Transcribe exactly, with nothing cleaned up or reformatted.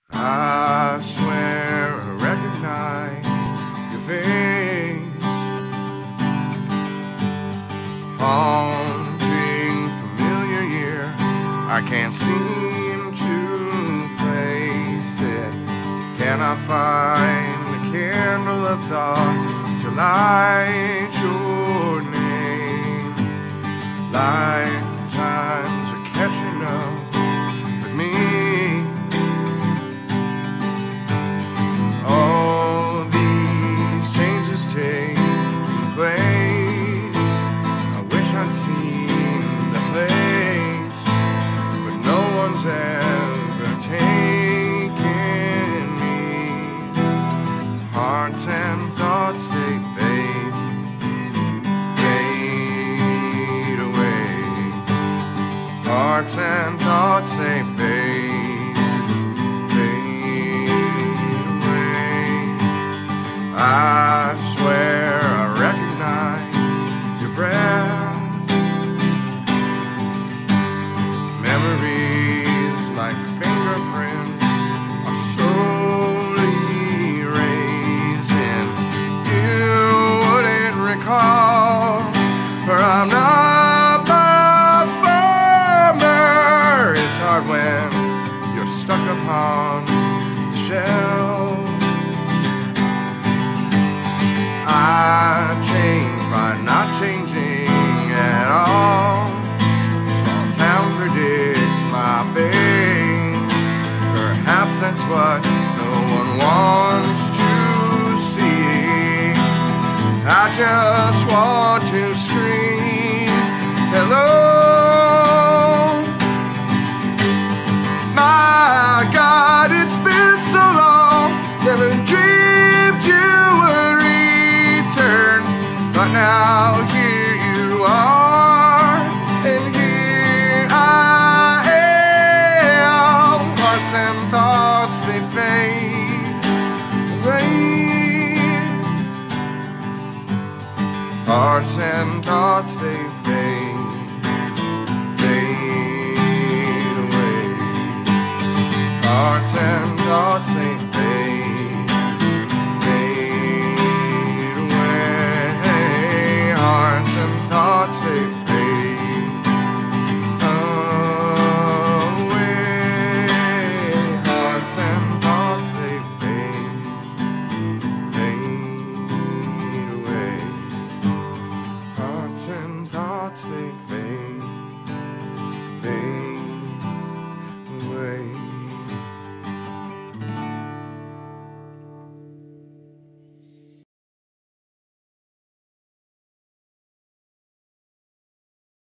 I swear I recognize your face, haunting familiar year. I can't seem to place it. Can I find the candle of thought to light your name? Lifetimes are catching up with me. All these changes take place. I wish I'd seen the place, but no one's ever taken me. Hearts and thoughts, they fade, fade away. Hearts and thoughts, they fade, fade away. I swear I recognize your breath. Memories like fingerprints are slowly erasing. You wouldn't recall, for I'm not the farmer. It's hard when you're stuck upon the shelf. I change by not changing at all. Small town predicts my fate. Perhaps that's what no one wants to see. I just want to